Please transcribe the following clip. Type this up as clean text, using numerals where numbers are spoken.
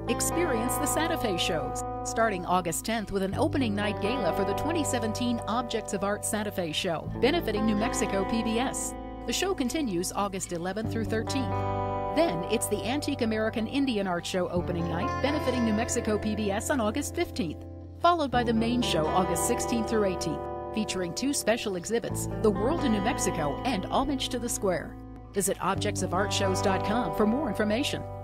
Experience the Santa Fe shows, starting August 10th with an opening night gala for the 2017 Objects of Art Santa Fe show, benefiting New Mexico PBS. The show continues August 11th through 13th. Then it's the Antique American Indian Art Show opening night, benefiting New Mexico PBS on August 15th, followed by the main show August 16th through 18th, featuring 2 special exhibits, The World in New Mexico and Homage to the Square. Visit objectsofartshows.com for more information.